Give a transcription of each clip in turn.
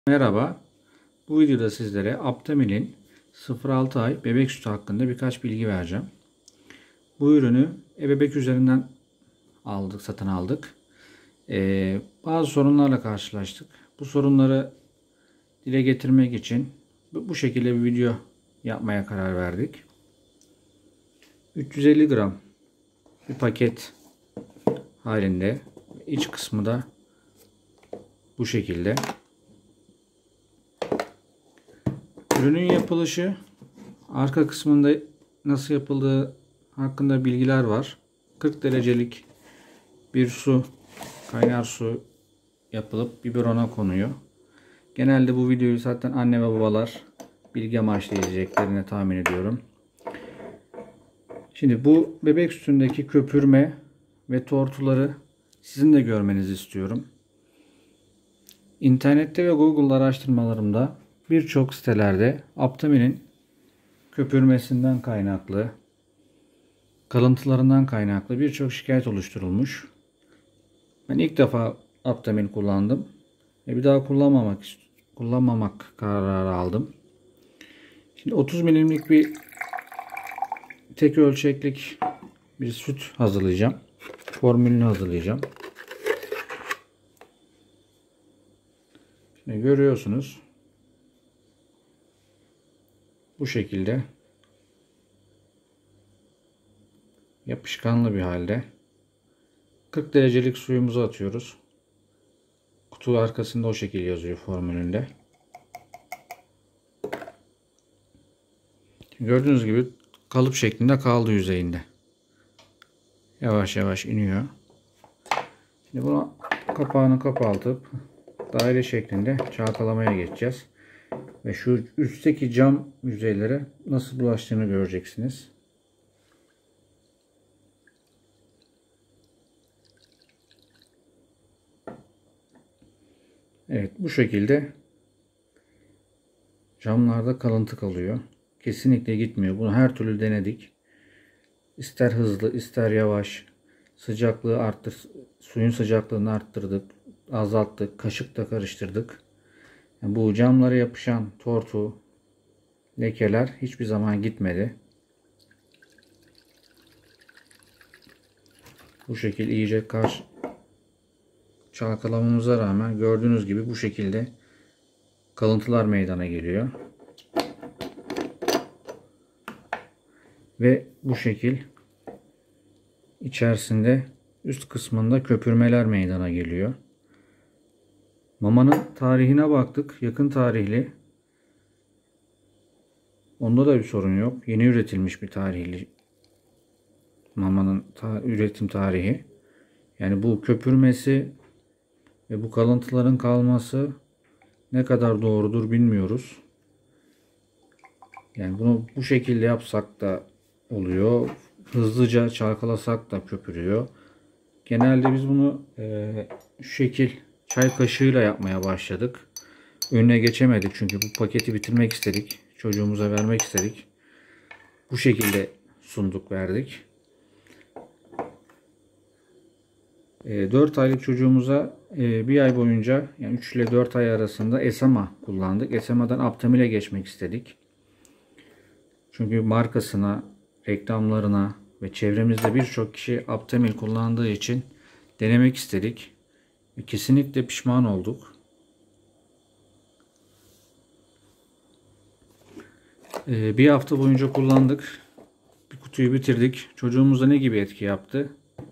Merhaba. Bu videoda sizlere Aptamil'in 0-6 ay bebek sütü hakkında birkaç bilgi vereceğim. Bu ürünü ebebek üzerinden satın aldık. Bazı sorunlarla karşılaştık. Bu sorunları dile getirmek için bu şekilde bir video yapmaya karar verdik. 350 gram bir paket halinde. İç kısmı da bu şekilde. Ürünün yapılışı, arka kısmında nasıl yapıldığı hakkında bilgiler var. 40 derecelik bir kaynar su yapılıp biberona konuyor. Genelde bu videoyu zaten anne ve babalar bilgi amaçlı izleyeceklerini tahmin ediyorum. Şimdi bu bebek sütündeki köpürme ve tortuları sizin de görmenizi istiyorum. İnternette ve Google araştırmalarımda birçok sitelerde Aptamil'in köpürmesinden kaynaklı, kalıntılarından kaynaklı birçok şikayet oluşturulmuş. Ben ilk defa Aptamil kullandım ve bir daha kullanmamak kararı aldım. Şimdi 30 milimlik bir tek ölçeklik bir süt hazırlayacağım. Formülünü hazırlayacağım. Şimdi görüyorsunuz. Bu şekilde yapışkanlı bir halde 40 derecelik suyumuzu atıyoruz. Kutu arkasında o şekilde yazıyor formülünde. Gördüğünüz gibi kalıp şeklinde kaldı yüzeyinde. Yavaş yavaş iniyor. Şimdi bunu kapağını kapatıp daire şeklinde çalkalamaya geçeceğiz. Ve şu üstteki cam yüzeylere nasıl bulaştığını göreceksiniz. Evet, bu şekilde camlarda kalıntı kalıyor. Kesinlikle gitmiyor. Bunu her türlü denedik. İster hızlı, ister yavaş. Suyun sıcaklığını arttırdık, azalttık, kaşıkla karıştırdık. Yani bu camlara yapışan tortu, lekeler hiçbir zaman gitmedi. Bu şekilde iyice çalkalamamıza rağmen gördüğünüz gibi bu şekilde kalıntılar meydana geliyor. Ve bu şekil içerisinde üst kısmında köpürmeler meydana geliyor. Mamanın tarihine baktık. Yakın tarihli. Onda da bir sorun yok. Yeni üretilmiş bir tarihli mamanın üretim tarihi. Yani bu köpürmesi ve bu kalıntıların kalması ne kadar doğrudur bilmiyoruz. Yani bunu bu şekilde yapsak da oluyor. Hızlıca çalkalasak da köpürüyor. Genelde biz bunu şu şekil çay kaşığıyla yapmaya başladık. Önüne geçemedik çünkü bu paketi bitirmek istedik. Çocuğumuza vermek istedik. Bu şekilde sunduk, verdik. 4 aylık çocuğumuza bir ay boyunca, yani 3 ile 4 ay arasında Esema kullandık. Esema'dan Aptamil'e geçmek istedik. Çünkü markasına, reklamlarına ve çevremizde birçok kişi Aptamil kullandığı için denemek istedik. Kesinlikle pişman olduk. Bir hafta boyunca kullandık. Bir kutuyu bitirdik. Çocuğumuza ne gibi etki yaptı?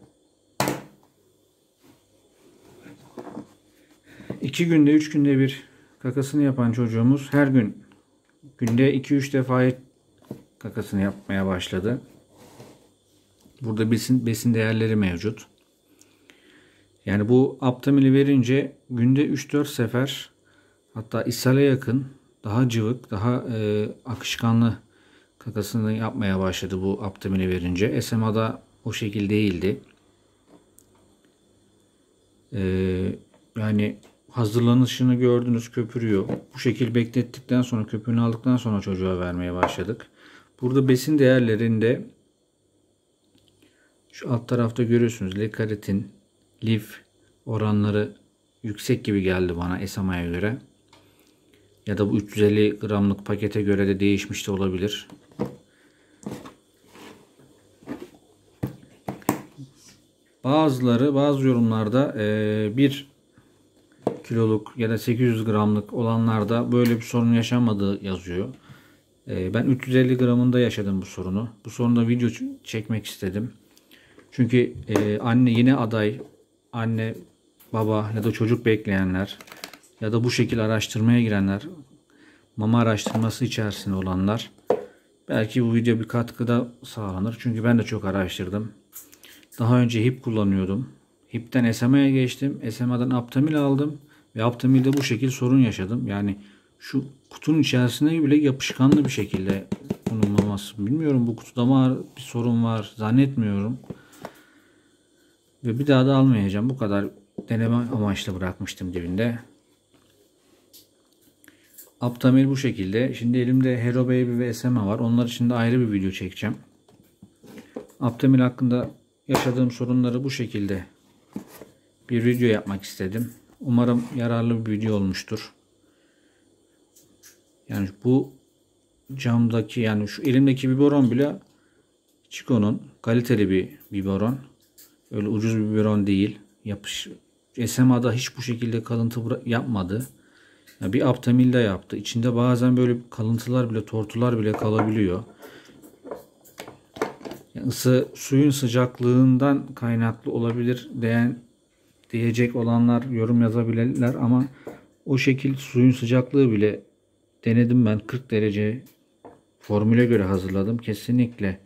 2 günde 3 günde bir kakasını yapan çocuğumuz her gün günde 2-3 defa kakasını yapmaya başladı. Burada besin değerleri mevcut. Yani bu Aptamil'i verince günde 3-4 sefer, hatta ishale yakın, daha cıvık, daha akışkanlı kakasını yapmaya başladı bu Aptamil'i verince. SMA'da o şekil değildi. Yani hazırlanışını gördünüz, köpürüyor. Bu şekil beklettikten sonra, köpüğünü aldıktan sonra çocuğa vermeye başladık. Burada besin değerlerinde şu alt tarafta görüyorsunuz, lekaritin, lif oranları yüksek gibi geldi bana Esama'ya göre. Ya da bu 350 gramlık pakete göre de değişmiş de olabilir. Bazı yorumlarda 1 kiloluk ya da 800 gramlık olanlarda böyle bir sorun yaşanmadığı yazıyor. Ben 350 gramında yaşadım bu sorunu. Bu sorunda video çekmek istedim. Çünkü anne yine aday, anne, baba ya da çocuk bekleyenler ya da bu şekilde araştırmaya girenler, mama araştırması içerisinde olanlar, belki bu video bir katkıda sağlanır. Çünkü ben de çok araştırdım. Daha önce HIP kullanıyordum. HIP'ten SMA'ya geçtim. SMA'dan Aptamil aldım. Ve Aptamil'de bu şekilde sorun yaşadım. Yani şu kutunun içerisinde bile yapışkanlı bir şekilde bulunmaması. Bilmiyorum, bu kutuda mı bir sorun var, zannetmiyorum. Ve bir daha da almayacağım. Bu kadar deneme amaçlı bırakmıştım dibinde. Aptamil bu şekilde. Şimdi elimde Hero Baby ve SMA var. Onlar için de ayrı bir video çekeceğim. Aptamil hakkında yaşadığım sorunları bu şekilde bir video yapmak istedim. Umarım yararlı bir video olmuştur. Yani bu camdaki, yani şu elimdeki biberon bile Chico'nun kaliteli bir biberon. Öyle ucuz bir biberon değil. SMA'da hiç bu şekilde kalıntı yapmadı. Ya bir Aptamil'de yaptı. İçinde bazen böyle kalıntılar bile, tortular bile kalabiliyor. Yani suyun sıcaklığından kaynaklı olabilir diyecek olanlar yorum yazabilirler ama o şekil suyun sıcaklığı bile denedim ben, 40 derece formüle göre hazırladım. Kesinlikle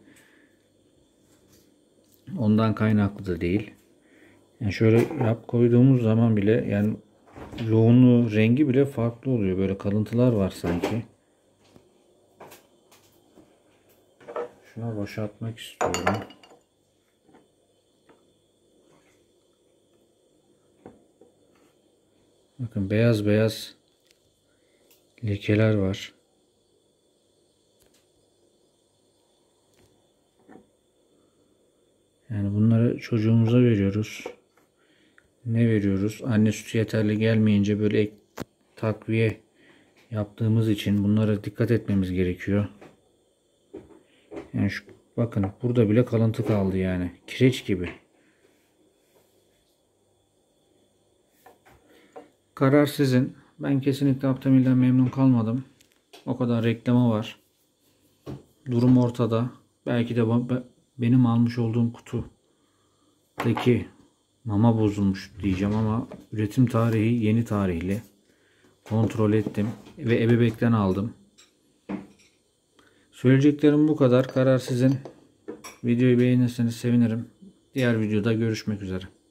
ondan kaynaklı da değil. Yani şöyle koyduğumuz zaman bile yani yoğunluğu, rengi bile farklı oluyor. Böyle kalıntılar var sanki. Şuna boşaltmak istiyorum. Bakın beyaz beyaz lekeler var. Yani bunları çocuğumuza veriyoruz. Ne veriyoruz? Anne sütü yeterli gelmeyince böyle ek takviye yaptığımız için bunlara dikkat etmemiz gerekiyor. Yani bakın burada bile kalıntı kaldı yani. Kireç gibi. Karar sizin. Ben kesinlikle Aptamil'den memnun kalmadım. O kadar reklama var. Durum ortada. Belki de benim almış olduğum kutudaki mama bozulmuş diyeceğim ama üretim tarihi yeni tarihli. Kontrol ettim ve ebebekten aldım. Söyleyeceklerim bu kadar. Karar sizin. Videoyu beğenirseniz sevinirim. Diğer videoda görüşmek üzere.